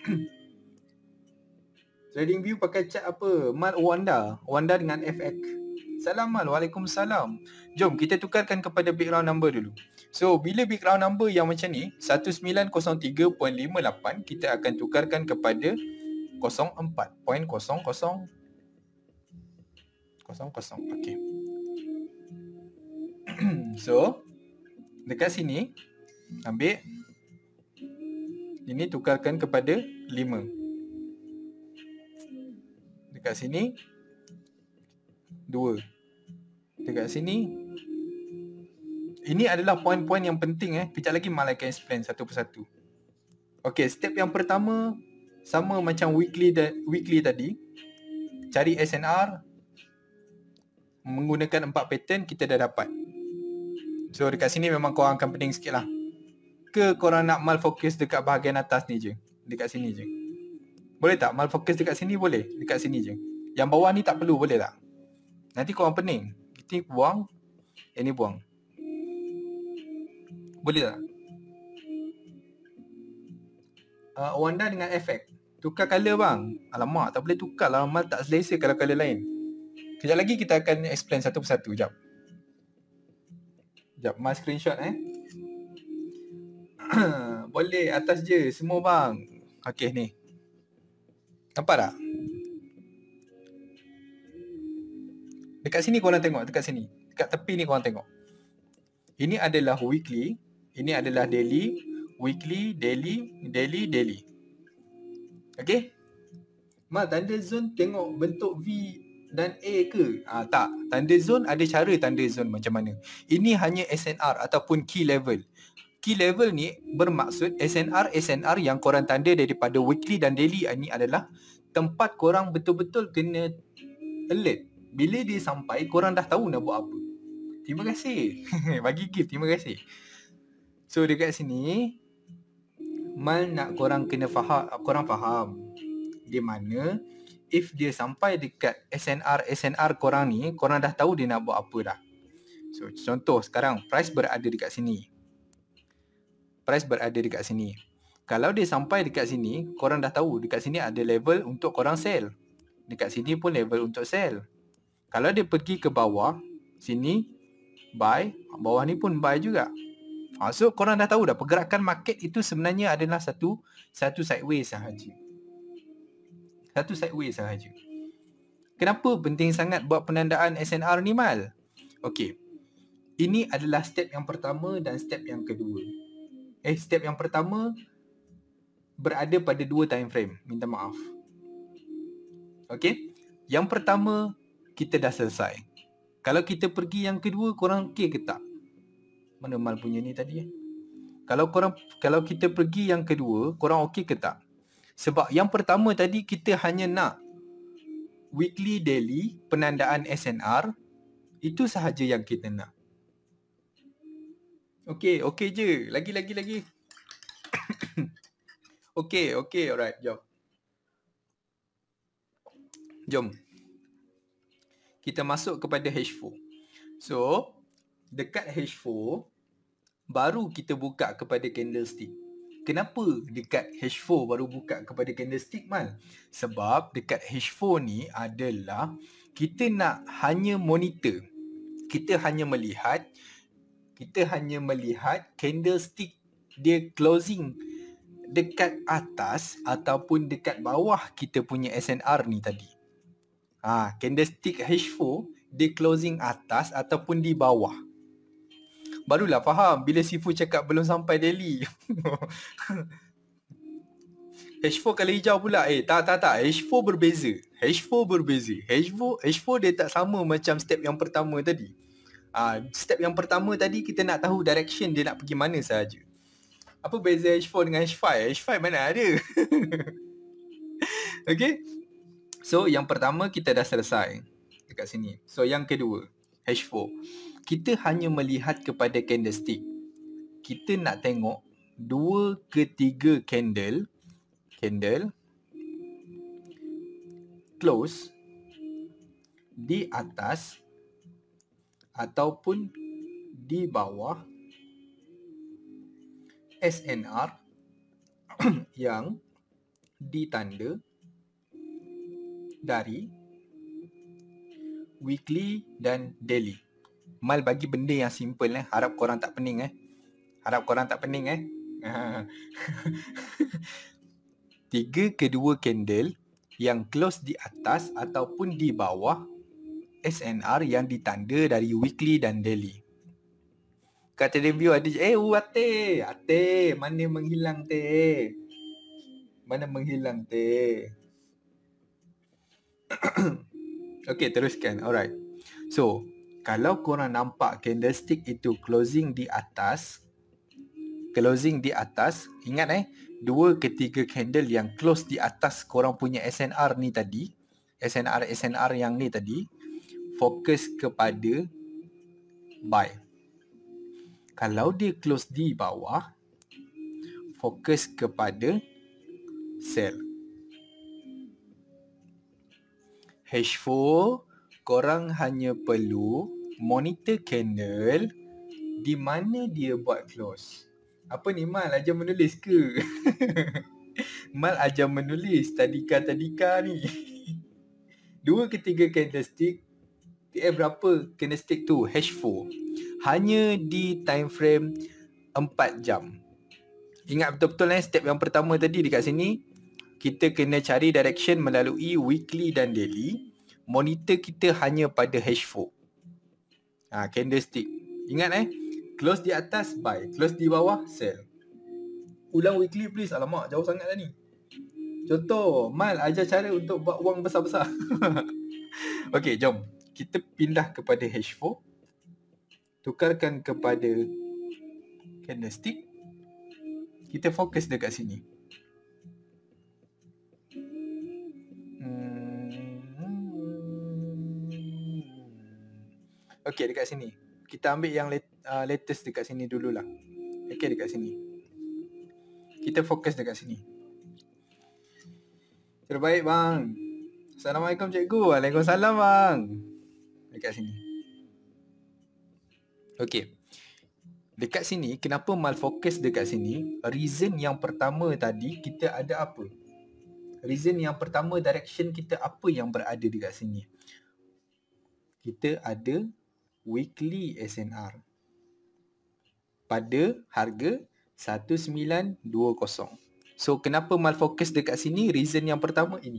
Trading view pakai chart apa? Mal Wanda. Wanda dengan FX. Salam Mal. Waalaikumsalam. Jom kita tukarkan kepada background number dulu. So bila background number yang macam ni 1903.58, kita akan tukarkan kepada 04.0000. Okay. So dekat sini ambil ini, tukarkan kepada 5. Dekat sini 2. Dekat sini. Ini adalah poin-poin yang penting Kejap lagi Mal akan explain satu persatu. Okay, step yang pertama sama macam weekly tadi. Cari SNR menggunakan 4 pattern, kita dah dapat. So dekat sini memang korang akan pening sikit lah. Ke korang nak Mal fokus dekat bahagian atas ni je? Dekat sini je. Boleh tak? Mal fokus dekat sini boleh? Dekat sini je. Yang bawah ni tak perlu, boleh tak? Nanti korang pening. Kita buang. Yang ni buang. Boleh tak? Wanda dengan efek. Tukar colour bang. Alamak, tak boleh tukar lah. Mal tak selesa kalau colour lain. Kejap lagi kita akan explain satu persatu. Sekejap. Mal screenshot Boleh, atas je. Semua bang. Okay ni. Nampak tak? Dekat sini korang tengok. Dekat sini. Dekat tepi ni korang tengok. Ini adalah weekly. Ini adalah daily. Weekly, daily, daily, daily. Okay? Mal, tanda zone tengok bentuk V dan A ke? Tak. Tanda zone ada cara tanda zone macam mana. Ini hanya SNR ataupun key level. Key level ni bermaksud SNR yang korang tanda daripada weekly dan daily ni adalah tempat korang betul-betul kena alert. Bila dia sampai, korang dah tahu nak buat apa. Terima kasih. Bagi gift, terima kasih. So dekat sini Mal nak korang kena faham, korang faham di mana if dia sampai dekat SNR korang ni, korang dah tahu dia nak buat apa dah. So contoh sekarang price berada dekat sini. Kalau dia sampai dekat sini, korang dah tahu dekat sini ada level untuk korang sell. Dekat sini pun level untuk sell. Kalau dia pergi ke bawah sini, buy, bawah ni pun buy juga. So korang dah tahu dah pergerakan market itu sebenarnya adalah satu sideways sahaja. Kenapa penting sangat buat penandaan SNR ni Mal? Okey. Ini adalah step yang pertama dan step yang kedua. Step yang pertama berada pada 2 time frame. Minta maaf. Okey. Yang pertama kita dah selesai. Kalau kita pergi yang kedua, korang okey ke tak? Mana Mal punya ni tadi? Kalau kita pergi yang kedua, korang okey ke tak? Sebab yang pertama tadi kita hanya nak weekly, daily, penandaan SNR. Itu sahaja yang kita nak. Okey je. Lagi. Okey, alright, jom. Kita masuk kepada H4. So, dekat H4 baru kita buka kepada candlestick. Kenapa dekat H4 baru buka kepada candlestick Mal? Sebab dekat H4 ni adalah kita nak hanya monitor. Kita hanya melihat candlestick dia closing dekat atas ataupun dekat bawah kita punya SNR ni tadi. Candlestick H4 dia closing atas ataupun di bawah. Barulah faham bila Sifu cakap belum sampai daily. H4 kalau hijau pula. Tak. H4 berbeza. H4 dia tak sama macam step yang pertama tadi. Step yang pertama tadi kita nak tahu direction dia nak pergi mana sahaja. Apa beza H4 dengan H5? H5 mana ada? Okay. So yang pertama kita dah selesai dekat sini. So yang kedua, H4. Kita hanya melihat kepada candlestick. Kita nak tengok 2 ke 3 candle close di atas ataupun di bawah SNR yang ditanda dari weekly dan daily. Mal bagi benda yang simple harap korang tak pening Harap korang tak pening 3 kedua candle yang close di atas ataupun di bawah SNR yang ditanda dari weekly dan daily. Kata review ada Ate, mana menghilang teh? Mana menghilang teh? Okay, teruskan. Alright. So, kalau korang nampak candlestick itu closing di atas, ingat 2 ke 3 candle yang close di atas korang punya SNR ni tadi, SNR yang ni tadi, fokus kepada buy. Kalau dia close di bawah, fokus kepada sell. H4, korang hanya perlu monitor candle di mana dia buat close. Apa ni Mal, ajar menulis ke? Mal ajar menulis tadika ni. 2 ke 3 candlestick, berapa candlestick tu? H4. Hanya di time frame 4 jam. Ingat betul-betul step yang pertama tadi dekat sini, kita kena cari direction melalui weekly dan daily. Monitor kita hanya pada H4. Candlestick. Ingat close di atas buy, close di bawah sell. Ulang weekly please. Alamak, jauh sangat dah ni. Contoh, Mal ajar cara untuk buat wang besar-besar. Okey, jom. Kita pindah kepada H4. Tukarkan kepada candlestick. Kita fokus dekat sini. Okey, dekat sini. Kita ambil yang latest dekat sini dululah. Okey, dekat sini. Kita fokus dekat sini. Terbaik bang. Assalamualaikum cikgu. Waalaikumsalam bang. Dekat sini. Okey. Dekat sini, kenapa Mal fokus dekat sini? Reason yang pertama tadi, kita ada apa? Reason yang pertama, direction kita apa yang berada dekat sini? Kita ada weekly SNR pada harga 1920. So, kenapa Mal fokus dekat sini? Reason yang pertama ini.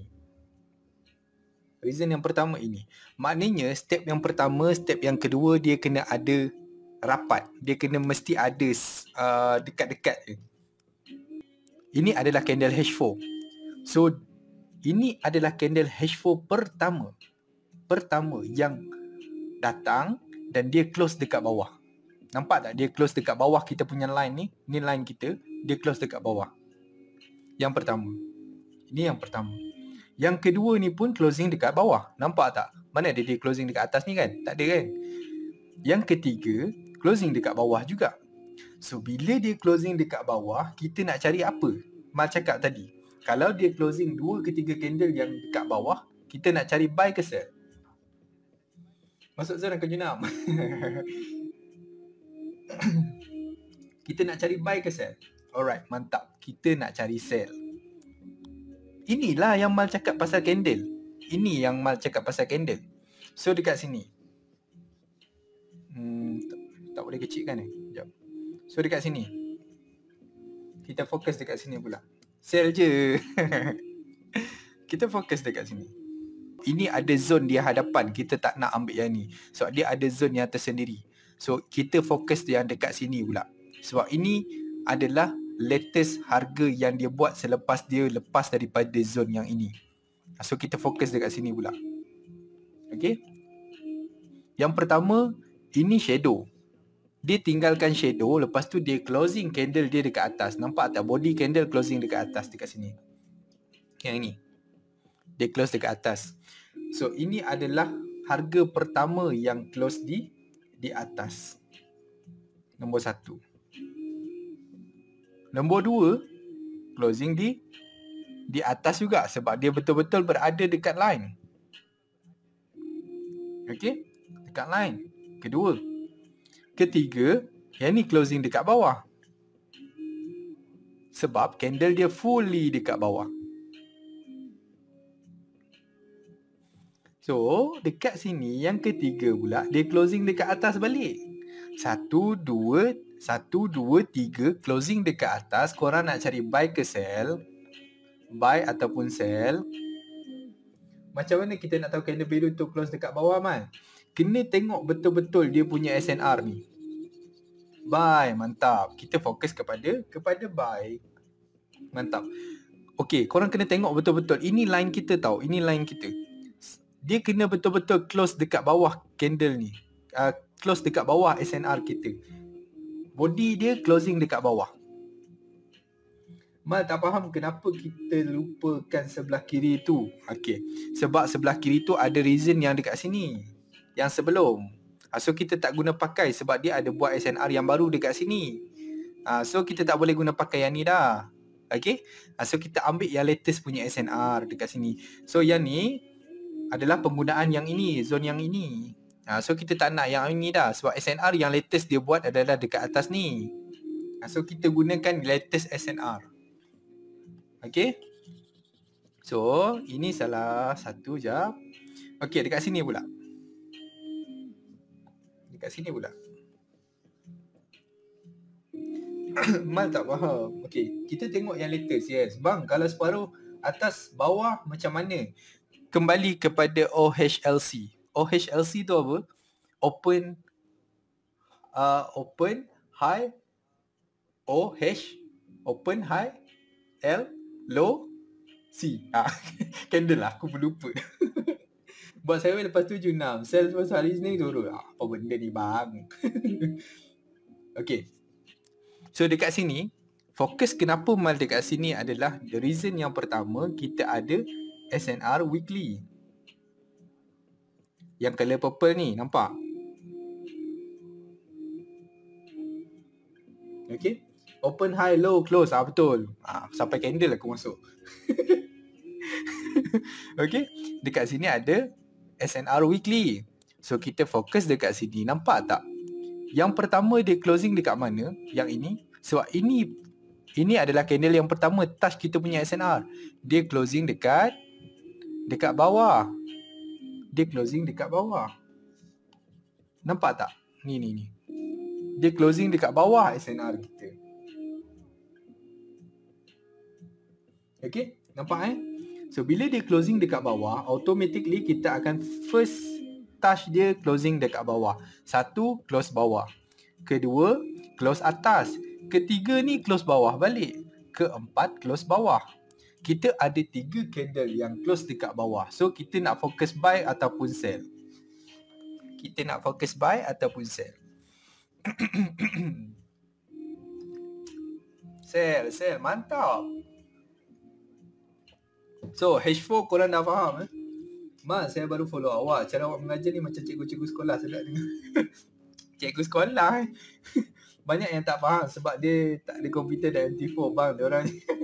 Maknanya, step yang pertama, step yang kedua, dia kena ada rapat. Dia kena mesti ada dekat-dekat. Ini adalah candle H4. So, ini adalah candle H4 pertama yang datang dan dia close dekat bawah. Nampak tak dia close dekat bawah kita punya line ni? Ni line kita, dia close dekat bawah. Yang pertama. Ini yang pertama. Yang kedua ni pun closing dekat bawah. Nampak tak? Mana ada dia closing dekat atas ni kan? Tak ada kan? Yang ketiga, closing dekat bawah juga. So, bila dia closing dekat bawah, kita nak cari apa? Mal cakap tadi. Kalau dia closing 2 ke 3 candle yang dekat bawah, kita nak cari buy ke sell? Masuk zona ke junam? Kita nak cari buy ke sell? Alright, mantap. Kita nak cari sell. Inilah yang Mal cakap pasal candle. So, dekat sini. Tak boleh kecilkan Sekejap. So, dekat sini. Kita fokus dekat sini pula. Sell je. Kita fokus dekat sini. Ini ada zone di hadapan. Kita tak nak ambil yang ni. Sebab dia ada zone yang tersendiri. So, kita fokus yang dekat sini pula. Sebab ini adalah latest harga yang dia buat selepas dia lepas daripada zone yang ini. So, kita fokus dekat sini pula. Okay. Yang pertama, ini shadow. Dia tinggalkan shadow, lepas tu dia closing candle dia dekat atas. Nampak tak? Body candle closing dekat atas, dekat sini. Yang ini. Dia close dekat atas. So, ini adalah harga pertama yang close di atas. Nombor 1. Nombor 2, closing di atas juga sebab dia betul-betul berada dekat line. Okey, dekat line. Kedua. Ketiga, yang ni closing dekat bawah. Sebab candle dia fully dekat bawah. So, dekat sini yang ketiga pula, dia closing dekat atas balik. 1, 2, 3, closing dekat atas. Korang nak cari buy ke sell, buy ataupun sell. Macam mana kita nak tahu candle biru tu close dekat bawah, Man? Kena tengok betul-betul dia punya SNR ni. Buy, mantap. Kita fokus kepada buy. Mantap. Okay, korang kena tengok betul-betul. Ini line kita tau. Ini line kita. Dia kena betul-betul close dekat bawah candle ni. Close dekat bawah SNR kita. Body dia closing dekat bawah. Mal tak faham kenapa kita lupakan sebelah kiri tu. Okay. Sebab sebelah kiri tu ada reason yang dekat sini. Yang sebelum. So kita tak guna pakai sebab dia ada buat SNR yang baru dekat sini. So kita tak boleh guna pakai yang ni dah. Okay. So kita ambil yang latest punya SNR dekat sini. So yang ni adalah penggunaan yang ini, zone yang ini. So kita tak nak yang ini dah sebab SNR yang latest dia buat adalah dekat atas ni. So kita gunakan latest SNR. Okay. So ini salah satu jap. Okay, dekat sini pula. Mal tak faham. Okay, kita tengok yang latest. Yes, bang, kalau separuh atas bawah macam mana? Kembali kepada OHLC. OHLC tu apa? Open high OH, open high L, low C. Candle lah, aku berlupa. Buat saya lepas tu 76. Sell lepas hari Isnin turun. Apa benda ni bang? Okay. So dekat sini, fokus kenapa mal dekat sini adalah the reason yang pertama, kita ada SNR weekly. Yang color purple ni, nampak? Okay. Open, high, low, close. Betul. Sampai candle aku masuk. Okay. Dekat sini ada SNR weekly. So kita fokus dekat sini. Nampak tak? Yang pertama dia closing dekat mana? Yang ini. Sebab ini adalah candle yang pertama touch kita punya SNR. Dia closing dekat bawah. Dia closing dekat bawah. Nampak tak? Ni. Dia closing dekat bawah SNR kita. Okay? Nampak So bila dia closing dekat bawah, automatically kita akan first touch dia closing dekat bawah. 1, close bawah. 2, close atas. 3 ni close bawah balik. 4, close bawah. Kita ada 3 candle yang close dekat bawah. So kita nak fokus buy ataupun sell. Sell, mantap. So H4 korang dah faham Mas, saya baru follow awak. Cara awak mengajar ni macam cikgu-cikgu sekolah. Saya tak dengar. Cikgu sekolah Banyak yang tak faham sebab dia tak ada komputer dan MT4 bang, diorang.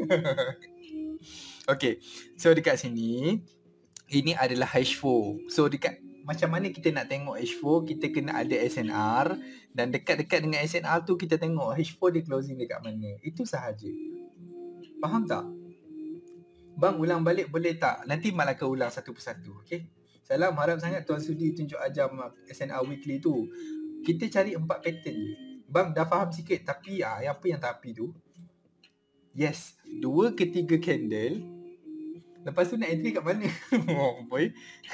Okay, so dekat sini ini adalah H4. So dekat macam mana kita nak tengok H4, kita kena ada SNR. Dan dekat-dekat dengan SNR tu kita tengok H4 dia closing dekat mana. Itu sahaja. Faham tak? Bang, ulang balik boleh tak? Nanti malah akan ulang satu persatu. Okay? Salam, harap sangat Tuan Sudi tunjuk ajam SNR weekly tu. Kita cari 4 pattern je. Bang, dah faham sikit. Tapi apa yang tapi tu? Yes, 2 ke 3 candle. Lepas tu nak entry kat mana? Oh boy.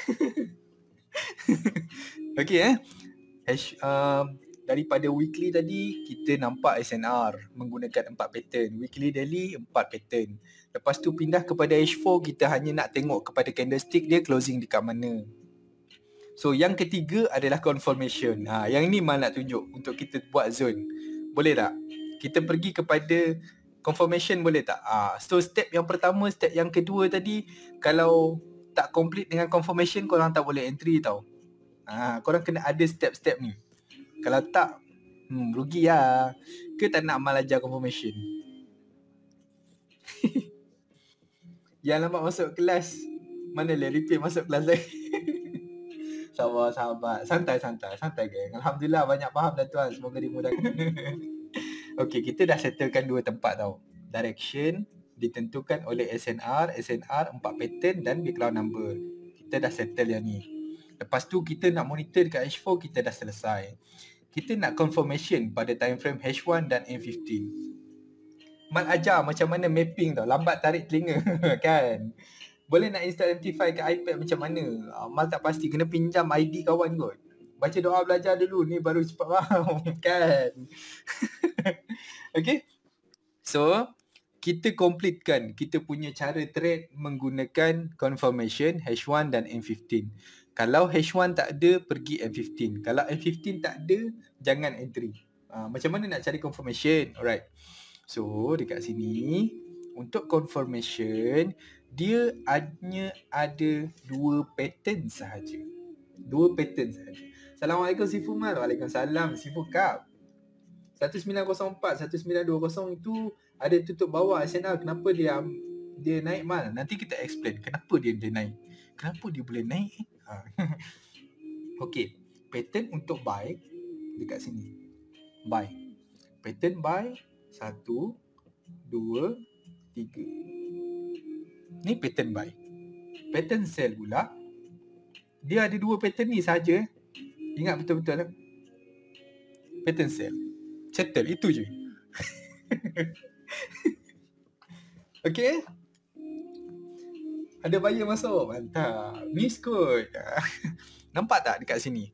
Okay daripada weekly tadi, kita nampak SNR menggunakan 4 pattern. Weekly, daily, 4 pattern. Lepas tu pindah kepada H4, kita hanya nak tengok kepada candlestick dia closing dekat mana. So yang ketiga adalah confirmation. Yang ni Mal nak tunjuk untuk kita buat zone. Boleh tak? Kita pergi kepada confirmation, boleh tak? So step yang pertama, step yang kedua tadi, kalau tak complete dengan confirmation, korang tak boleh entry tau. Korang kena ada step-step ni. Kalau tak, rugi lah. Ke tak nak Mal ajar confirmation? Yang lambat masuk kelas, mana boleh repeat masuk kelas lagi. Sabar. Santai geng. Alhamdulillah banyak faham dah tuan. Semoga dimudahkan. Okay, kita dah settlekan 2 tempat tau. Direction ditentukan oleh SNR 4 pattern dan background number. Kita dah settle yang ni. Lepas tu kita nak monitor dekat H4, kita dah selesai. Kita nak confirmation pada time frame H1 dan M15. Mal ajar macam mana mapping tau. Lambat tarik telinga kan. Boleh nak install MT5 kat iPad macam mana? Mal tak pasti. Kena pinjam ID kawan kot. Baca doa belajar dulu. Ni baru cepat faham kan. Okay. So, kita completekan kita punya cara trade menggunakan confirmation H1 dan M15. Kalau H1 tak ada, pergi M15. Kalau M15 tak ada, jangan entry. Macam mana nak cari confirmation? Alright. So, dekat sini, untuk confirmation, dia hanya ada 2 pattern sahaja. 2 pattern sahaja. Assalamualaikum Sifu Mal. Waalaikumsalam Sifu Kap. 1904, 1920 itu ada tutup bawah SNR. Kenapa dia naik Mal? Nanti kita explain kenapa dia naik. Kenapa dia boleh naik? Okay. Pattern untuk buy dekat sini. Buy. Pattern buy 1, 2, 3. Ni pattern buy. Pattern sell pula, dia ada 2 pattern ni saja. Ingat betul-betul. Pattern sell. Settle. Itu je. Okay. Ada buyer masuk. Mantap. Miss kot. Nampak tak dekat sini?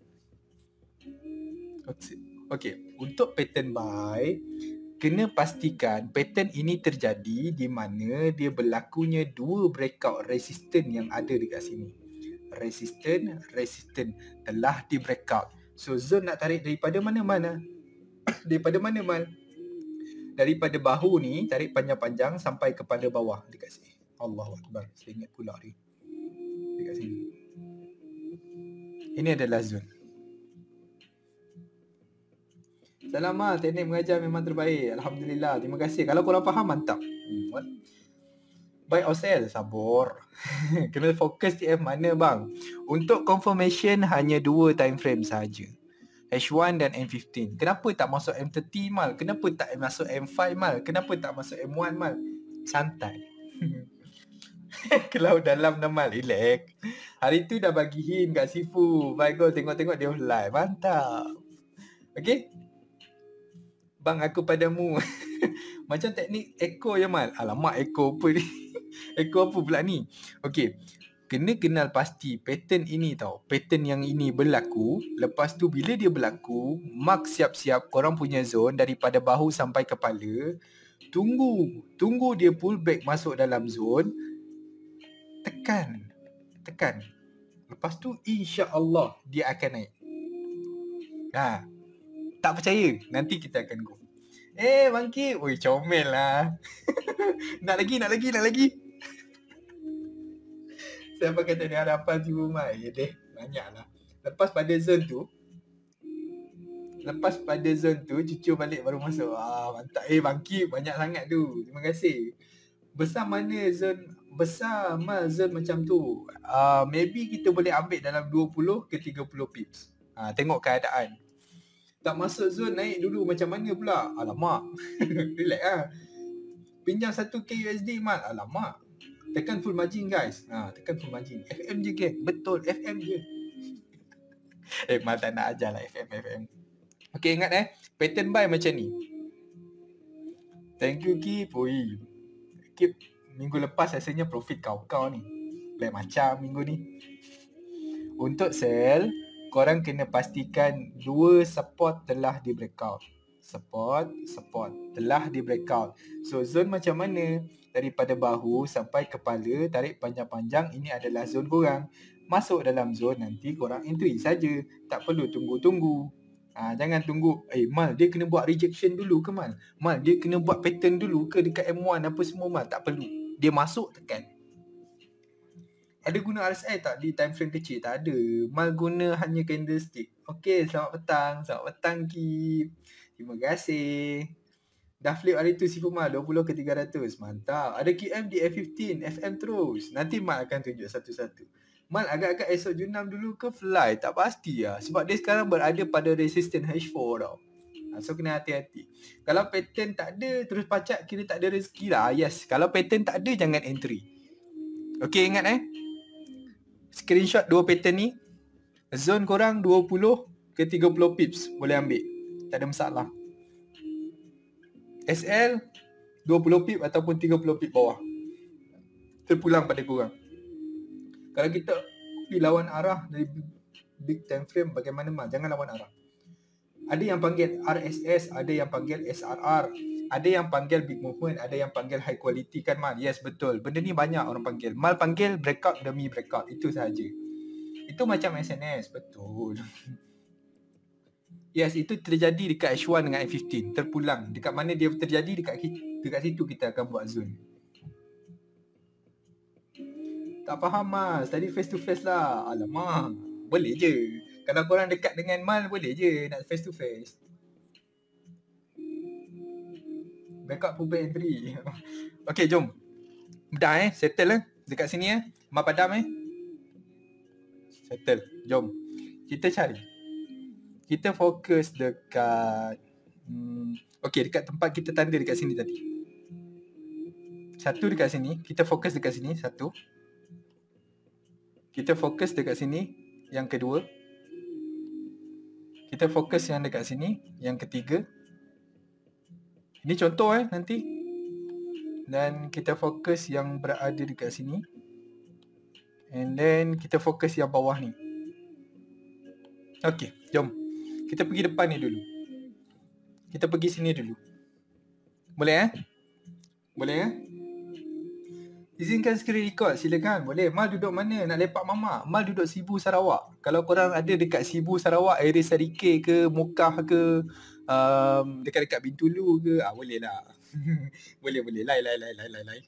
Okay. Untuk pattern buy, kena pastikan pattern ini terjadi di mana dia berlakunya 2 breakout resistance yang ada dekat sini. Resistance telah di breakout. So zone nak tarik daripada mana-mana? Daripada mana Mal? Daripada bahu ni, tarik panjang-panjang sampai kepada bawah dekat sini. Allahu Akbar. Saya ingat pula dia. Dekat sini. Ini adalah zone. Salam Mal, teknik mengajar memang terbaik. Alhamdulillah, terima kasih. Kalau korang faham, mantap. Buy or sell, sabar. Kena fokus TF mana bang? Untuk confirmation, hanya 2 time frame sahaja. H1 dan M15. Kenapa tak masuk M30 Mal? Kenapa tak masuk M5 Mal? Kenapa tak masuk M1 Mal? Santai. Kalau dalam Mal, relax. Hari tu dah bagi hint kat Sifu. Baik, tengok-tengok dia live. Mantap. Okay? Bang, aku padamu. Macam teknik echo je Mal. Alamak, echo apa ni? Echo apa pula ni? Okay. Kena kenal pasti pattern ini tau. Pattern yang ini berlaku. Lepas tu bila dia berlaku, mark siap-siap korang punya zone daripada bahu sampai kepala. Tunggu dia pull back masuk dalam zone. Tekan. Lepas tu insya-Allah dia akan naik. Tak percaya? Nanti kita akan go. Bangkit. Oi, comel lah. Nak lagi. Siapa kata dia harapan si rumah? Banyak lah. Lepas pada zone tu, cucur balik baru masuk. Mantap. Bangkit. Banyak sangat tu. Terima kasih. Besar zone macam tu. Maybe kita boleh ambil dalam 20 ke 30 pips. Tengok keadaan. Tak masuk zone, naik dulu macam mana pula? Alamak. Relax lah. Pinjam 1k USD Mal. Alamak. Tekan full margin guys. Tekan full margin. FM je ke? Betul, FM je. Mal tak nak ajar lah FM. Okay, ingat pattern buy macam ni. Thank you Kip. Kip, minggu lepas rasanya profit kau ni. Lain macam minggu ni. Untuk sell, korang kena pastikan 2 support telah di breakout. Support telah di breakout. So zone macam mana? Daripada bahu sampai kepala, tarik panjang-panjang. Ini adalah zone korang. Masuk dalam zone, nanti korang entry saja. Tak perlu tunggu-tunggu. Jangan tunggu. Mal, dia kena buat rejection dulu ke Mal? Mal, dia kena buat pattern dulu ke dekat M1 apa semua Mal? Tak perlu. Dia masuk, tekan. Ada guna RSI tak di time frame kecil? Tak ada. Mal guna hanya candlestick. Okay, selamat petang Kip. Terima kasih. Dah flip hari tu Sifu Mal 20 ke 300. Mantap. Ada QM di F15, FM terus. Nanti Mal akan tunjuk satu-satu. Mal agak-agak esok Junam dulu ke fly? Tak pasti lah. Sebab dia sekarang berada pada resistance H4 tau. So kena hati-hati. Kalau pattern tak ada, terus pacak kira tak ada rezeki lah. Yes. Kalau pattern tak ada, jangan entry. Okay, ingat Screenshot 2 pattern ni. Zone korang 20 ke 30 pips boleh ambil. Tak ada masalah. SL 20 pip ataupun 30 pip bawah. Terpulang pada korang. Kalau kita pergi lawan arah dari big time frame bagaimana mal, jangan lawan arah. Ada yang panggil RSS, ada yang panggil SRR, ada yang panggil big movement, ada yang panggil high quality kan mal. Yes, betul. Benda ni banyak orang panggil. Mal panggil breakout demi breakout. Itu sahaja. Itu macam SNS. Betul. Yes, itu terjadi dekat H1 dengan F15. Terpulang. Dekat mana dia terjadi, dekat situ kita akan buat zone. Tak faham mas. Tadi face to face lah. Alamak. Boleh je. Kalau korang dekat dengan mal, boleh je nak face to face. Backup pullback entry. Okay, jom. Dah settle dekat sini Mal padam settle. Jom. Kita cari. Kita fokus dekat okay, dekat tempat kita tanda dekat sini tadi. Satu dekat sini. Kita fokus dekat sini. Satu. Kita fokus dekat sini. Yang kedua. Kita fokus yang dekat sini. Yang ketiga. Ini contoh nanti. Dan kita fokus yang berada dekat sini. And then kita fokus yang bawah ni. Okay, jom. Kita pergi depan ni dulu. Kita pergi sini dulu. Boleh Boleh Izinkan screen record, silakan. Boleh. Mal duduk mana? Nak lepak mamak? Mal duduk Sibu Sarawak. Kalau korang ada dekat Sibu Sarawak, area Sarike ke, Mokah ke, dekat-dekat Bintulu ke, boleh lah. boleh. Lai.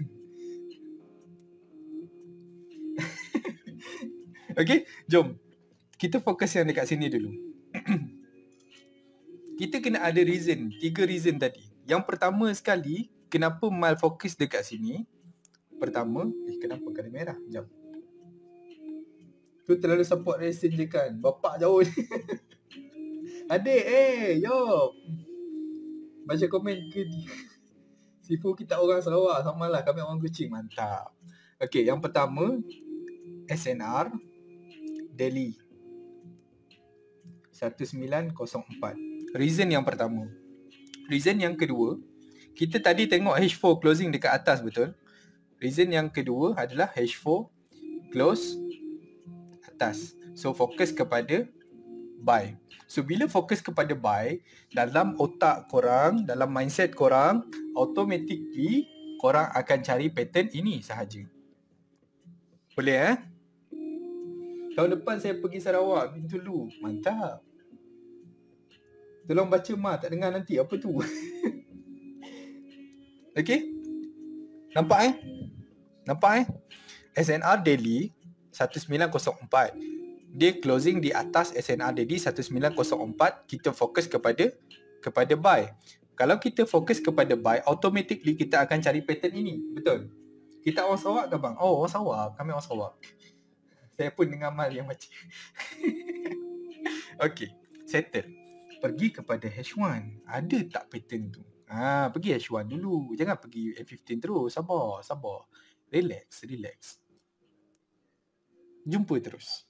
Okay, jom. Kita fokus yang dekat sini dulu. Kita kena ada reason. 3 reason tadi. Yang pertama sekali, kenapa mal fokus dekat sini? Pertama, kenapa kena merah? Sekejap. Tu terlalu support resistance je kan. Bapak jauh ni. Adik, yo. Baca komen ke Sifu kita orang Sarawak, sama lah kami orang Kuching. Mantap. Okay, yang pertama SNR Delhi 1904. Reason yang pertama. Reason yang kedua, kita tadi tengok H4 closing dekat atas, betul? Reason yang kedua adalah H4 close atas. So fokus kepada buy. So bila fokus kepada buy, dalam otak korang, dalam mindset korang, automatically korang akan cari pattern ini sahaja. Boleh Tahun depan saya pergi Sarawak, Bintulu. Mantap. Tolong baca tak dengar nanti apa tu. Okay? Nampak SNR Delhi 1904. Dia closing di atas SNR Delhi 1904. Kita fokus kepada buy. Kalau kita fokus kepada buy, automatically kita akan cari pattern ini. Betul? Kita orang Sarawak ke bang? Oh, orang Sarawak. Kami orang Sarawak. Saya pun dengar mal yang baca. Okay, settle. Pergi kepada H1. Ada tak pattern tu? Pergi H1 dulu. Jangan pergi F15 terus. Sabar. Relax. Jumpa terus.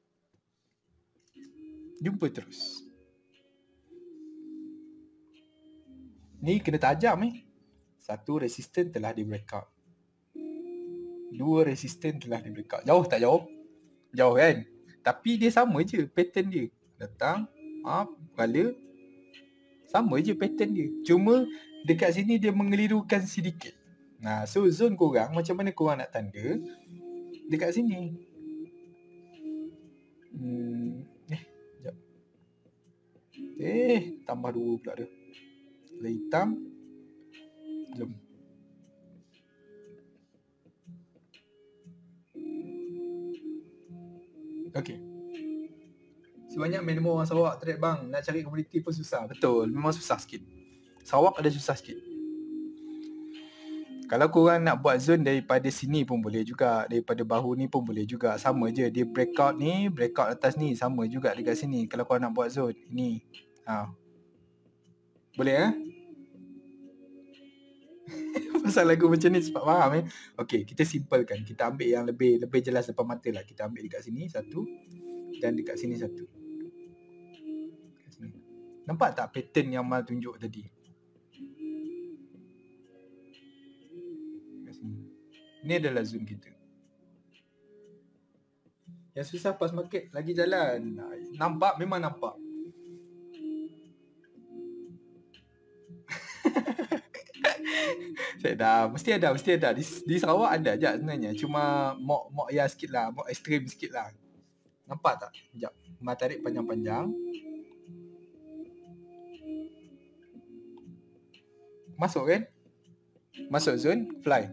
Ni kena tajam Satu resistance telah di breakout. 2 resistance telah di breakout. Jauh tak jauh? Jauh kan? Tapi dia sama je pattern dia. Datang, kepala. Sama je pattern dia. Cuma dekat sini dia mengelirukan sedikit. So zone korang, macam mana korang nak tanda? Dekat sini. Sekejap. Tambah 2 pula dia. Lain hitam. Jom. Okay. Sebanyak minimum orang Sarawak trade bang. Nak cari komuniti pun susah. Betul. Memang susah sikit. Sarawak ada susah sikit. Kalau korang nak buat zone daripada sini pun boleh juga. Daripada bahu ni pun boleh juga. Sama je. Dia breakout ni, breakout atas ni. Sama juga dekat sini. Kalau korang nak buat zone. Ni. Boleh Pasal lagu macam ni cepat faham Okay, kita simplekan. Kita ambil yang lebih jelas depan mata lah. Kita ambil dekat sini. 1, dan dekat sini satu. Dekat sini. Nampak tak pattern yang Mal tunjuk tadi? Dekat sini. Ini adalah zone kita. Yang susah pas market lagi jalan. Nampak, memang nampak. Saya dah, mesti ada. Di Sarawak ada je sebenarnya. Cuma mock ya sikit lah, mock ekstrim sikit lah. Nampak tak? Sekejap. Mal tarik panjang-panjang. Masuk kan? Masuk zone, fly.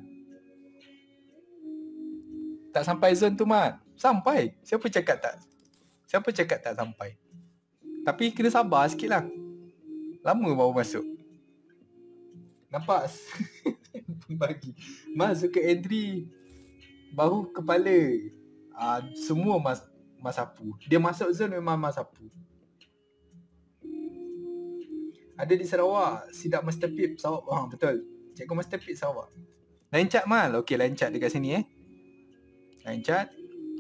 Tak sampai zone tu, Mat. Sampai. Siapa cakap tak sampai? Tapi kena sabar sikit lah. Lama baru masuk. Nampak? Bagi. Masuk ke entry. Bahu kepala. Semua mas sapu. Dia masuk zone memang mas sapu. Ada di Sarawak. Sidak Master Pip Sarawak. Betul. Cikgu Master Pip Sarawak. Line chart, Mal. Okey, line chart dekat sini Line chart.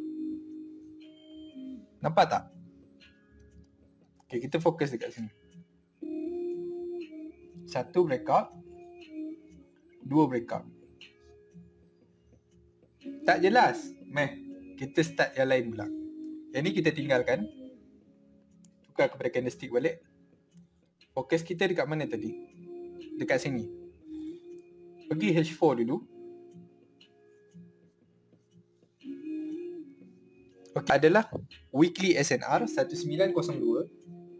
Nampak tak? Okay, kita fokus dekat sini. 1 breakout, 2 breakout. Tak jelas. Kita start yang lain pula. Yang ni kita tinggalkan. Tukar kepada candlestick balik. Fokus kita dekat mana tadi? Dekat sini. Pergi H4 dulu. Okay, adalah weekly SNR 1902.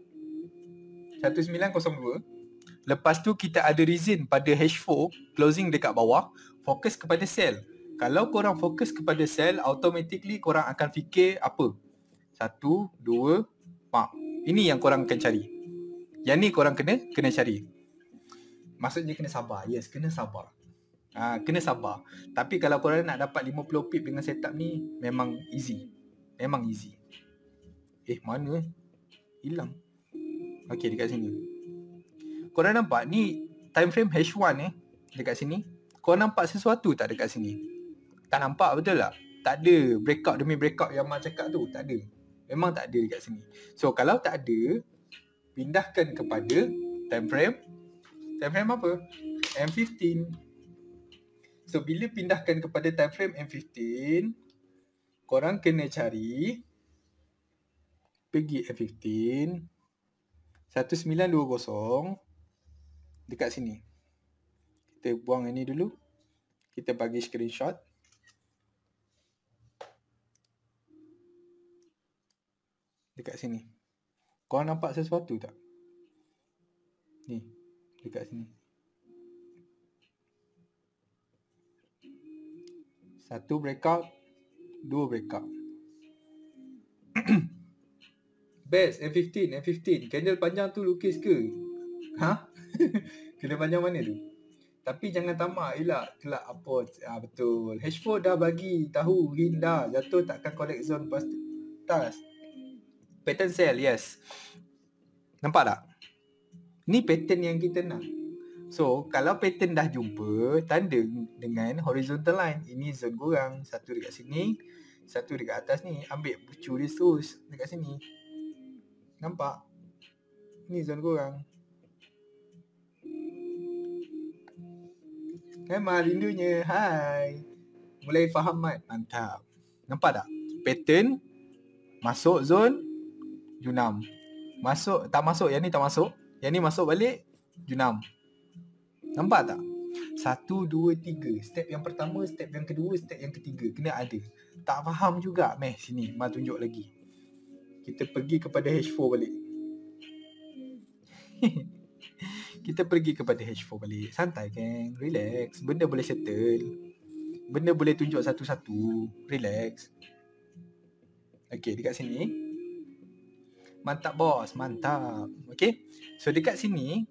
Lepas tu kita ada reason pada H4 closing dekat bawah, fokus kepada sell. Kalau korang fokus kepada sell, automatically korang akan fikir apa? 1, 2, ini yang korang akan cari. Yang ni korang kena cari. Maksudnya kena sabar. Yes, kena sabar. Kena sabar. Tapi kalau korang nak dapat 50 pip dengan setup ni, memang easy. Mana? Hilang. Okey, dekat sini. Korang nampak ni time frame H1 dekat sini. Korang nampak sesuatu tak dekat sini? Tak nampak, betul tak? Tak ada breakout demi breakout yang Mak cakap tu. Tak ada. Memang tak ada dekat sini. So kalau tak ada, pindahkan kepada time frame. Time frame apa? M15. So bila pindahkan kepada time frame M15, korang kena cari, pergi M15 1920 dekat sini. Kita buang ini dulu. Kita bagi screenshot. Dekat sini. Korang nampak sesuatu tak? Ni, dekat sini. 1 breakout, 2 breakout. Best, M15. Candle panjang tu lukis ke? Candle panjang mana tu? Tapi jangan tamak, elak kelak apa. Betul. H4 dah bagi tahu hint dah. Jatuh takkan collect zone pas tas. Pattern sell, yes. Nampak tak? Ni pattern yang kita nak. So, kalau pattern dah jumpa, tanda dengan horizontal line. Ini zone korang. Satu dekat sini, satu dekat atas ni. Ambil bucu dia terus dekat sini. Nampak? Ni zone korang. Mat, rindunya. Hai. Mulai faham, Mat? Mantap. Nampak tak? Pattern. Masuk zone. Junam. Masuk. Tak masuk. Yang ni tak masuk. Yang ni masuk balik. Junam. Nampak tak? 1, 2, 3. Step yang pertama, step yang kedua, step yang ketiga. Kena ada. Tak faham juga. Sini. Mat tunjuk lagi. Kita pergi kepada H4 balik. Kita pergi kepada H4 balik. Santai, geng. Relax. Benda boleh settle. Benda boleh tunjuk satu-satu. Relax. Okay, dekat sini. Mantap, bos. Mantap. Okay. So, dekat sini,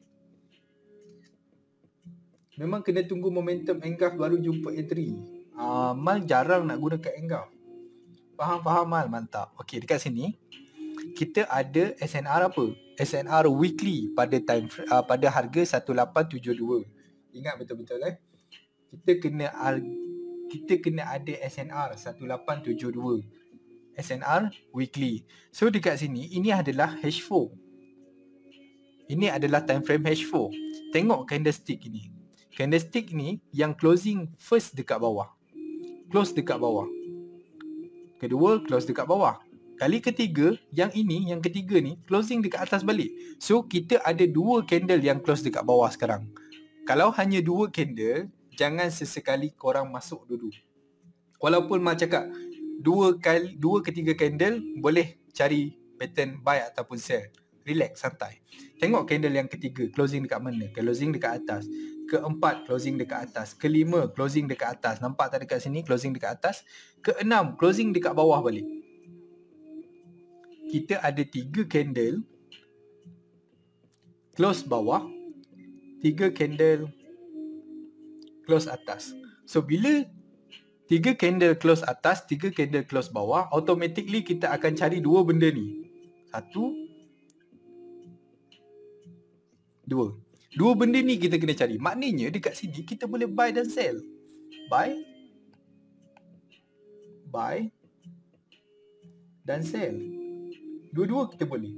memang kena tunggu momentum engulf baru jumpa entry. Mal jarang nak gunakan engulf. Faham, Mal? Mantap. Okay, dekat sini, kita ada SNR apa? SNR weekly pada pada harga 1872. Ingat betul-betul Kita kena ada SNR 1872. SNR weekly. So dekat sini, ini adalah H4. Ini adalah time frame H4. Tengok candlestick ini. Candlestick ni yang closing first dekat bawah. Close dekat bawah. Kedua, close dekat bawah. Kali ketiga, yang ini, yang ketiga ni, closing dekat atas balik. So, kita ada 2 candle yang close dekat bawah sekarang. Kalau hanya 2 candle, jangan sesekali korang masuk dulu. Walaupun Mak cakap, 2 ke 3 candle, boleh cari pattern buy ataupun sell. Relax, santai. Tengok candle yang ketiga, closing dekat mana? Closing dekat atas. Keempat, closing dekat atas. Kelima, closing dekat atas. Nampak tak dekat sini, closing dekat atas. Keenam, closing dekat bawah balik. Kita ada 3 candle close bawah, 3 candle close atas. So bila 3 candle close atas, 3 candle close bawah, automatically kita akan cari 2 benda ni. 1, 2. 2 benda ni kita kena cari. Maknanya dekat sini kita boleh buy dan sell. Buy dan sell. Dua-dua kita boleh.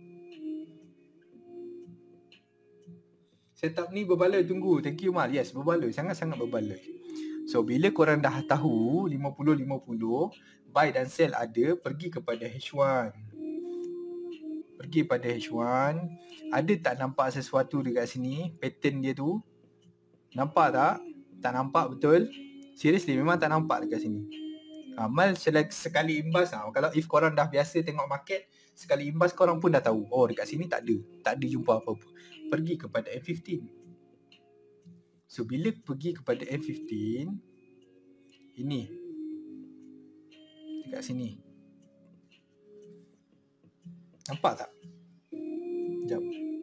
Setup ni berbaloi, tunggu. Thank you Mal. Yes, berbaloi. Sangat-sangat berbaloi. So, bila korang dah tahu 50-50, buy dan sell ada, pergi kepada H1. Pergi pada H1. Ada tak nampak sesuatu dekat sini? Pattern dia tu. Nampak tak? Tak nampak betul? Seriously, memang tak nampak dekat sini. Mal sekali imbas. Kalau if korang dah biasa tengok market, sekali imbas korang pun dah tahu. Oh, dekat sini tak ada. Tak ada jumpa apa-apa. Pergi kepada M15. So, bila pergi kepada M15, ini. Dekat sini. Nampak tak? Sekejap.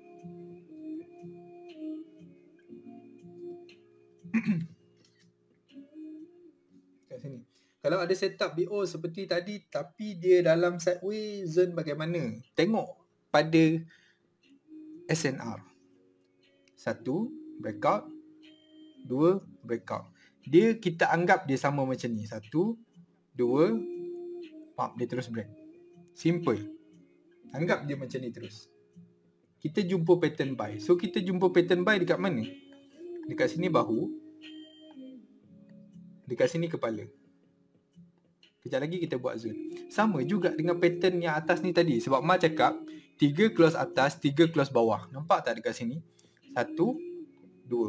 Dekat sini. Kalau ada setup BO seperti tadi, tapi dia dalam sideways zone bagaimana? Tengok pada SNR. 1, breakout. 2, breakout. Kita anggap dia sama macam ni. 1, 2, pump, dia terus break. Simple. Anggap dia macam ni terus. Kita jumpa pattern buy. So, kita jumpa pattern buy dekat mana? Dekat sini bahu. Dekat sini kepala. Kejap lagi kita buat zone. Sama juga dengan pattern yang atas ni tadi. Sebab Ma cakap 3 close atas, 3 close bawah. Nampak tak dekat sini? 1, 2.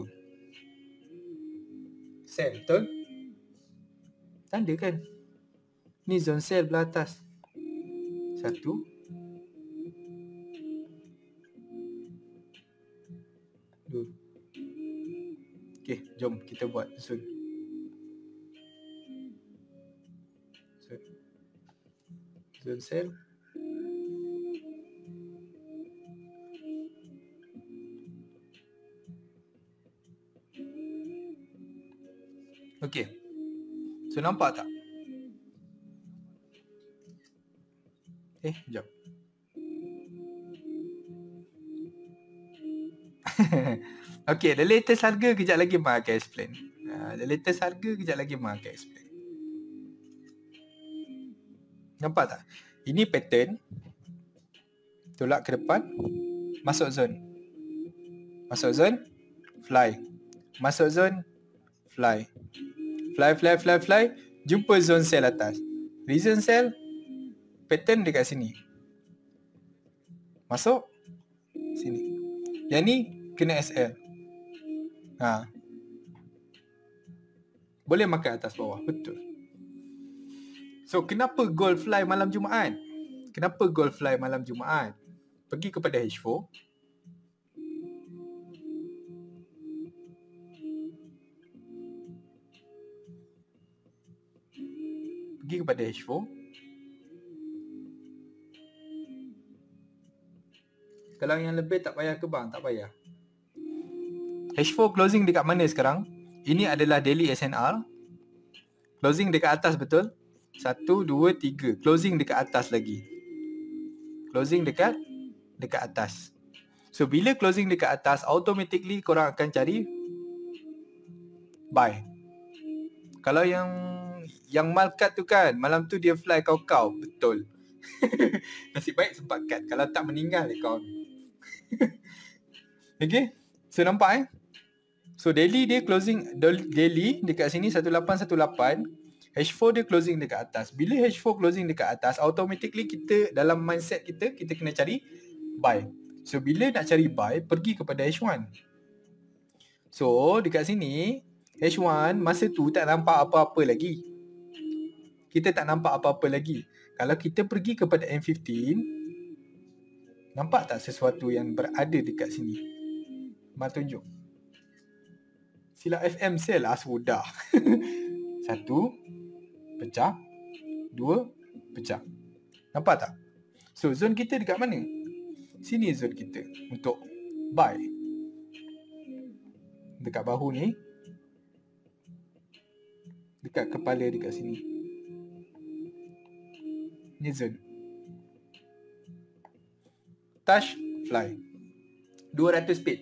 Sell, betul? Tanda kan? Ni zone sell belah atas. 1, 2. Okay, jom kita buat zone. Zone sell. Okay. So, nampak tak? Jom. Okay, the latest harga kejap lagi Ma akan explain. The latest harga kejap lagi Ma akan explain. Nampak tak? Ini pattern. Tolak ke depan. Masuk zone. Masuk zone. Fly. Masuk zone. Fly. Fly. Jumpa zone sell atas. Reason sell. Pattern dekat sini. Masuk. Sini. Yang ni kena SL. Boleh makan atas bawah. Betul. So, kenapa gold fly malam Jumaat? Kenapa gold fly malam Jumaat? Pergi kepada H4. Pergi kepada H4. Kalau yang lebih tak payah ke bang, tak payah. H4 closing dekat mana sekarang? Ini adalah daily SNR. Closing dekat atas betul? 1, 2, 3. Closing dekat atas lagi. Closing dekat atas. So, bila closing dekat atas, automatically korang akan cari buy. Kalau yang Yang Mal cut tu kan, malam tu dia fly kau. Betul. Nasib baik sempat cut. Kalau tak meninggal kau. Okay. So nampak So daily dia closing, daily dekat sini 1818. H4 dia closing dekat atas. Bila H4 closing dekat atas, automatically kita dalam mindset kita kena cari buy. So bila nak cari buy, pergi kepada H1. So dekat sini H1 masa tu tak nampak apa-apa lagi. Kita tak nampak apa-apa lagi. Kalau kita pergi kepada M15, nampak tak sesuatu yang berada dekat sini? Mak tunjuk. Sila FM sell lah sudah. 1 pecah, 2 pecah. Nampak tak? So zone kita dekat mana? Sini zone kita untuk buy. Dekat bahu ni. Dekat kepala dekat sini. Ni zone. Touch, fly. 200 pip.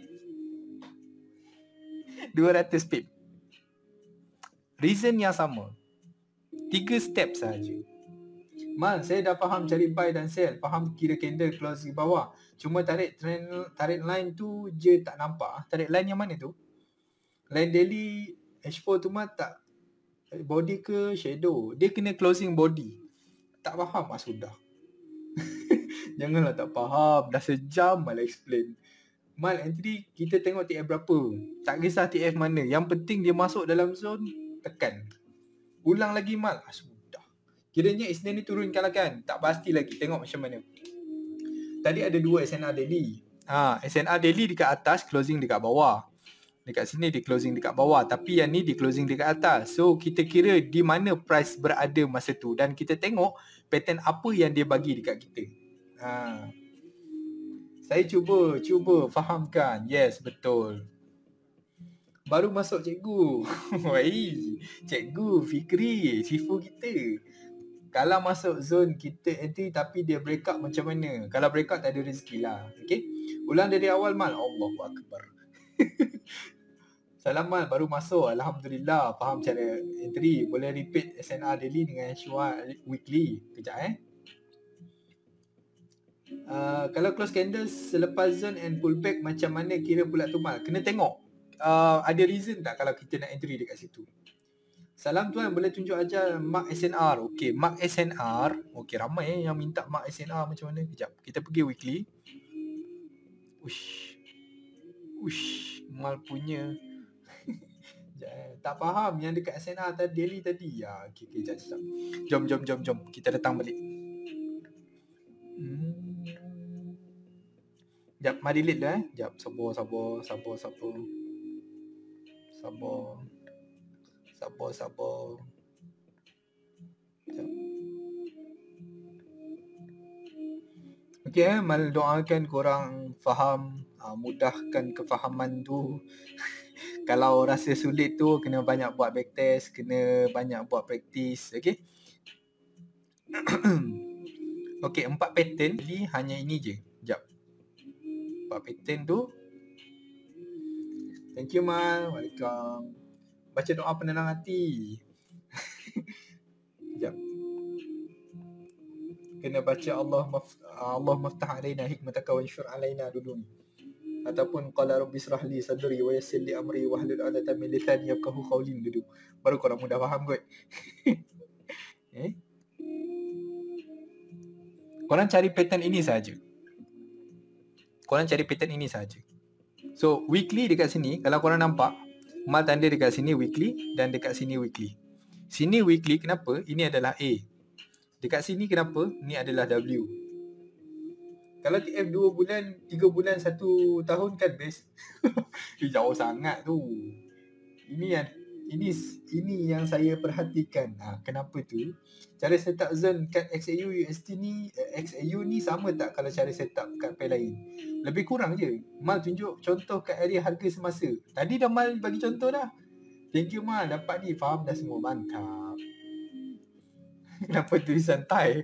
200 pip. Reason yang sama. 3 step sahaja. Mal, saya dah faham cari buy dan sell. Faham kira candle close di bawah. Cuma tarik line tu je tak nampak. Tarik line yang mana tu? Line daily H4 tu mah tak body ke shadow. Dia kena closing body. Tak faham sudah. Janganlah tak faham. Dah sejam Mal explain. Mal entry kita tengok TF berapa. Tak kisah TF mana. Yang penting dia masuk dalam zone, tekan. Ulang lagi Mal. Sudah. Kiranya Isnin ni turunkan lah kan. Tak pasti lagi. Tengok macam mana. Tadi ada 2 SNR daily. SNR daily dekat atas, closing dekat bawah. Dekat sini dia closing dekat bawah. Tapi yang ni dia closing dekat atas. So kita kira di mana price berada masa tu. Dan kita tengok pattern apa yang dia bagi dekat kita. Saya cuba fahamkan. Yes, betul. Baru masuk cikgu. Wai, cikgu Fikri, sifu kita. Kalau masuk zone kita entry tapi dia break up macam mana? Kalau break up tak ada rezeki lah. Okay? Ulang dari awal Mal. Allahu Akbar. Salam Mal, baru masuk. Alhamdulillah, faham cara entry. Boleh repeat SNR daily dengan H1 weekly. Kejap kalau close candle selepas zone and pullback macam mana kira pula tu Mal? Kena tengok. Ada reason tak kalau kita nak entry dekat situ? Salam tuan, boleh tunjuk aja mark SNR. Okey, mark SNR. Okey, ramai yang minta mark SNR macam mana. Kejap, kita pergi weekly. Ush, Mal punya. Tak faham yang dekat SNR daily tadi. Okey, jap. Jom. Kita datang balik. Jap, mari delete dah Jap, sabar. Jap. Okey, mal doakan korang faham, mudahkan kefahaman tu. Kalau rasa sulit tu kena banyak buat backtest, kena banyak buat praktis, okey? Okey, 4 pattern. Jadi hanya ini je. Jap. 4 pattern tu. Thank you Mal. Welcome. Baca doa penenang hati. Jap. Kena baca Allah maftah alaina hikmataka wa anshur alaina dulu ni. Ataupun qala rabbi israh li sadri wa yassir li amri wa hlul 'uqdatam min lisani yafqahu qawli dulu. Baru korang mudah faham kot. Korang cari pattern ini saja. So weekly dekat sini, kalau korang nampak Mal tanda dekat sini weekly dan dekat sini weekly. Sini weekly, kenapa? Ini adalah A. Dekat sini kenapa? Ini adalah W. Kalau TF 2 bulan, 3 bulan, 1 tahun kan best. Jauh sangat tu. Ini yang saya perhatikan. Kenapa tu? Cara setup zone kat XAU UST ni, XAU ni sama tak kalau cara setup kat pair lain? Lebih kurang je. Mal tunjuk contoh kat area harga semasa. Tadi dah Mal bagi contoh dah. Thank you Mal, dapat ni, faham dah semua, mantap. Kenapa tulisan Thai?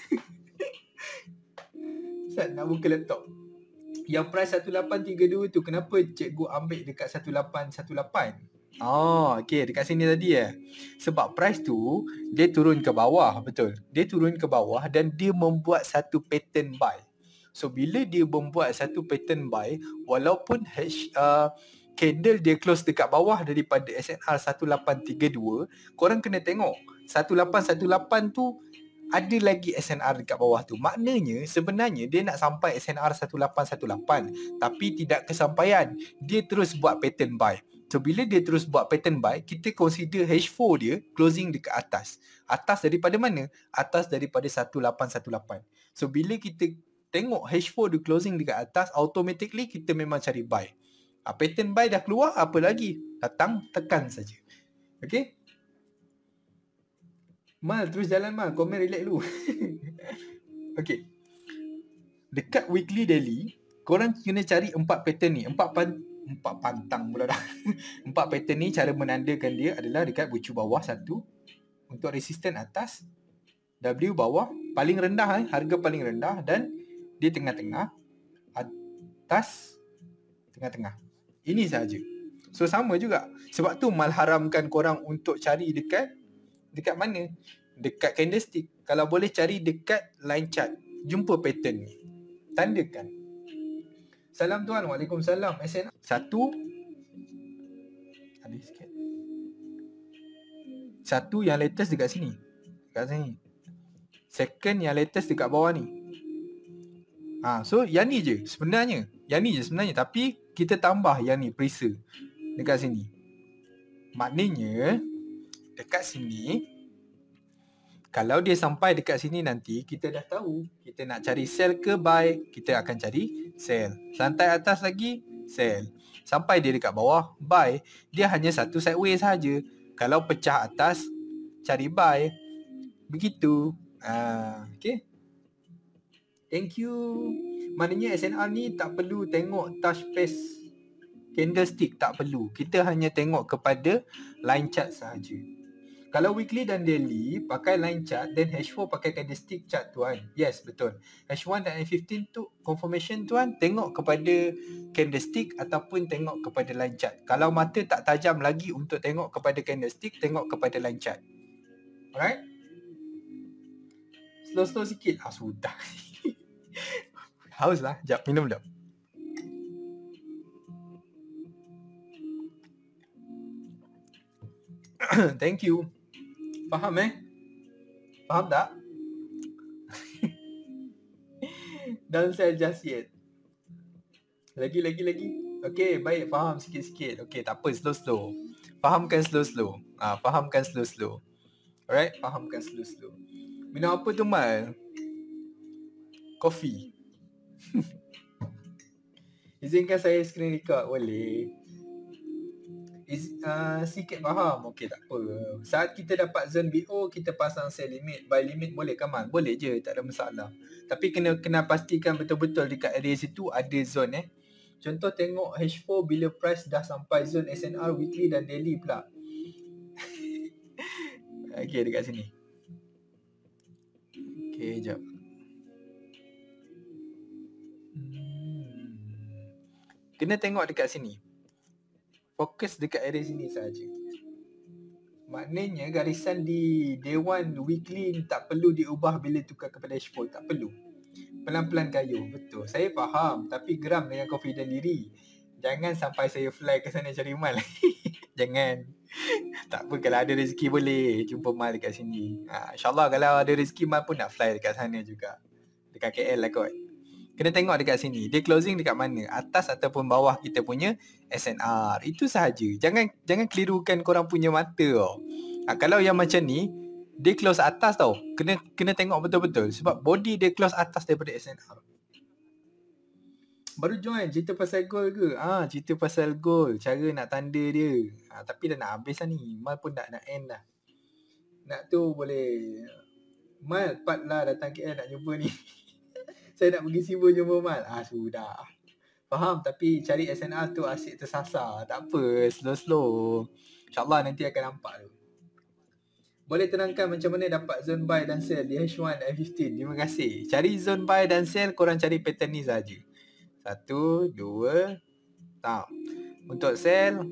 Ustaz nak buka laptop. Yang price 1832 tu kenapa cikgu ambil dekat 1818? Okay, dekat sini tadi sebab price tu dia turun ke bawah, betul. Dia turun ke bawah dan dia membuat satu pattern buy. So bila dia membuat satu pattern buy, walaupun candle dia close dekat bawah daripada SNR 1832, korang kena tengok 1818 tu ada lagi SNR dekat bawah tu. Maknanya sebenarnya dia nak sampai SNR 1818 tapi tidak kesampaian. Dia terus buat pattern buy. So bila dia terus buat pattern buy, kita consider H4 dia closing dekat atas. Atas daripada mana? Atas daripada 1818. So bila kita tengok H4 dia closing dekat atas, automatically kita memang cari buy. Pattern buy dah keluar, apa lagi? Datang, tekan saja. Okay? Mal, terus jalan Mal. Komen relax dulu. Okay. Dekat weekly daily, korang kena cari 4 pattern ni. 4 pantang pula dah. 4 pattern ni cara menandakan dia adalah dekat bucu bawah 1 untuk resisten atas, W bawah, paling rendah harga paling rendah, dan dia tengah-tengah, atas, tengah-tengah. Ini sahaja. So sama juga. Sebab tu Mal haramkan korang untuk cari dekat mana? Dekat candlestick. Kalau boleh cari dekat line chart. Jumpa pattern ni. Tandakan. Salam tuan. Waalaikumsalam. SN 1. Ada sikit. 1 yang latest dekat sini. Dekat sini. Second yang latest dekat bawah ni. So yang ni je sebenarnya. Tapi kita tambah yang ni preser dekat sini. Maknanya dekat sini, kalau dia sampai dekat sini nanti, kita dah tahu kita nak cari sell ke buy, kita akan cari sell. Santai atas lagi, sell. Sampai dia dekat bawah, buy. Dia hanya satu sideways saja. Kalau pecah atas, cari buy. Begitu. Okay. Thank you. Maknanya SNR ni tak perlu tengok touch pace candlestick, tak perlu. Kita hanya tengok kepada line chart sahaja. Kalau weekly dan daily pakai line chart, then H4 pakai candlestick chart tuan. Yes, betul. H1 dan H15 tu confirmation tuan, tengok kepada candlestick ataupun tengok kepada line chart. Kalau mata tak tajam lagi untuk tengok kepada candlestick, tengok kepada line chart. Alright? Slow-slow sikit. Sudah. Haus lah. Sekejap, minum sekejap. Thank you. Faham Faham tak? Don't sell just yet. Lagi. Okay, baik. Faham sikit-sikit. Okay, tak apa. Slow-slow. Fahamkan slow-slow. Fahamkan slow-slow. Alright? Fahamkan slow-slow. Minum apa tu Mal? Coffee. Izinkan saya screen record. Boleh. Sikit faham. Okey, tak apa. Saat kita dapat zone BO, kita pasang sell limit. Buy limit boleh kan Mal? Boleh je, tak ada masalah. Tapi kena pastikan betul-betul dekat area situ ada zone Contoh tengok H4 bila price dah sampai zone SNR weekly dan daily pula. Okey, dekat sini. Okey, jap. Kena tengok dekat sini. Fokus dekat area sini saja. Maknanya garisan di day 1 weekly tak perlu diubah bila tukar kepada H4. Tak perlu. Pelan-pelan kayuh. Betul. Saya faham. Tapi geram dengan confident diri. Jangan sampai saya fly ke sana cari Mal. Jangan. Tak apa, kalau ada rezeki boleh jumpa Mal dekat sini. InsyaAllah kalau ada rezeki Mal pun nak fly dekat sana juga. Dekat KL lah kot. Kena tengok dekat sini. Dia closing dekat mana? Atas ataupun bawah kita punya SNR. Itu sahaja. Jangan kelirukan korang punya mata tau. Kalau yang macam ni, dia close atas tau. Kena tengok betul-betul. Sebab body dia close atas daripada SNR. Baru join cerita pasal gold ke? Cerita pasal gold. Cara nak tanda dia. Tapi dah nak habis lah ni. Mal pun nak end dah. Nak tu boleh. Mal, part lah datang KL nak jumpa ni. Saya nak pergi Sibu jumpa Mal. Sudah. Faham, tapi cari SNR tu asyik tersasar. Tak apa, slow-slow. InsyaAllah nanti akan nampak tu. Boleh terangkan macam mana dapat zone buy dan sell di H1 dan F15? Terima kasih. Cari zone buy dan sell, korang cari pattern ni saja. 1, 2, tak. Untuk sell,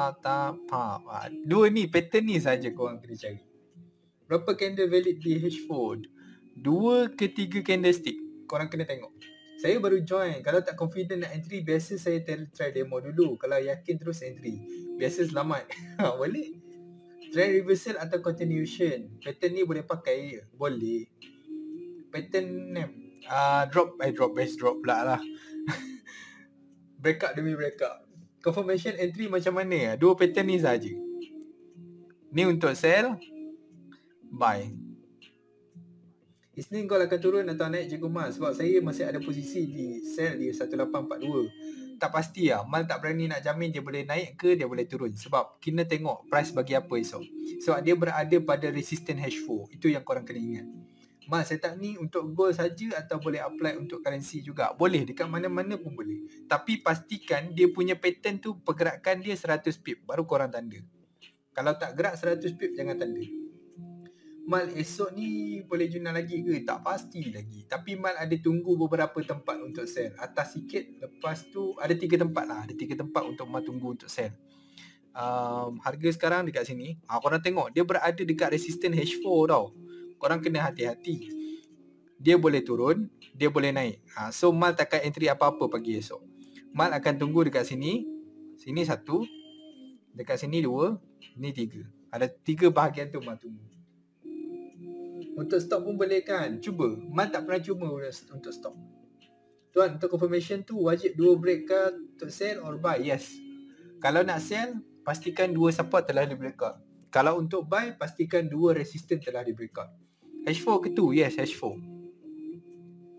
dua ni, pattern ni saja korang kena cari. Berapa candle valid di H4? 2 ke 3 candlestick. Korang kena tengok. Saya baru join. Kalau tak confident nak entry, biasa saya try demo dulu. Kalau yakin terus entry. Biasa selamat. Boleh. Trend reversal atau continuation. Pattern ni boleh pakai. Boleh. Pattern drop base drop pula lah. Breakout demi breakout. Confirmation entry macam mana? Dua pattern ni saja. Ni untuk sell, buy. Isnin call akan turun atau naik Cikgu Mal? Sebab saya masih ada posisi di sell di 1842. Tak pasti lah. Mal tak berani nak jamin dia boleh naik ke dia boleh turun. Sebab kena tengok price bagi apa esok. Sebab dia berada pada resistance H4. Itu yang korang kena ingat. Mal setup ni untuk gold saja atau boleh apply untuk currency juga? Boleh, dekat mana-mana pun boleh. Tapi pastikan dia punya pattern tu pergerakan dia 100 pip baru korang tanda. Kalau tak gerak 100 pip jangan tanda. Mal esok ni boleh juna lagi ke? Tak pasti lagi. Tapi Mal ada tunggu beberapa tempat untuk sell. Atas sikit, lepas tu ada 3 tempat lah. Ada 3 tempat untuk Mal tunggu untuk sell. Harga sekarang dekat sini. Korang tengok dia berada dekat resistance H4 tau. Korang kena hati-hati. Dia boleh turun, dia boleh naik. So Mal takkan entry apa-apa pagi esok. Mal akan tunggu dekat sini. Sini 1. Dekat sini 2. Ni 3. Ada 3 bahagian tu Mal tunggu. Untuk stop pun boleh kan? Cuba. Mal tak pernah cuba untuk stop. Tuan, untuk confirmation tu wajib 2 break ke untuk sell or buy? Yes. Kalau nak sell, pastikan 2 support telah di breakout. Kalau untuk buy, pastikan 2 resistance telah di breakout. H4 ke tu? Yes, H4.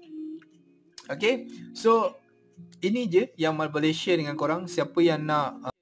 Okay. So, ini je yang Mal boleh share dengan korang. Siapa yang nak